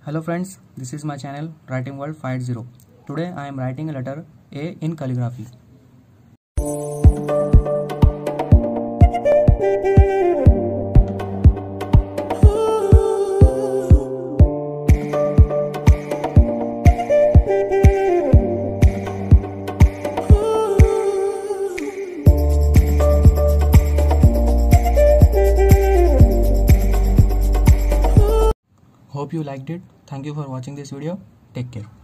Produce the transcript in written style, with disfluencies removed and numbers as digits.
Hello friends, this is my channel Writing World 50. Today I am writing a letter A in calligraphy. Hope you liked it. Thank you for watching this video. Take care.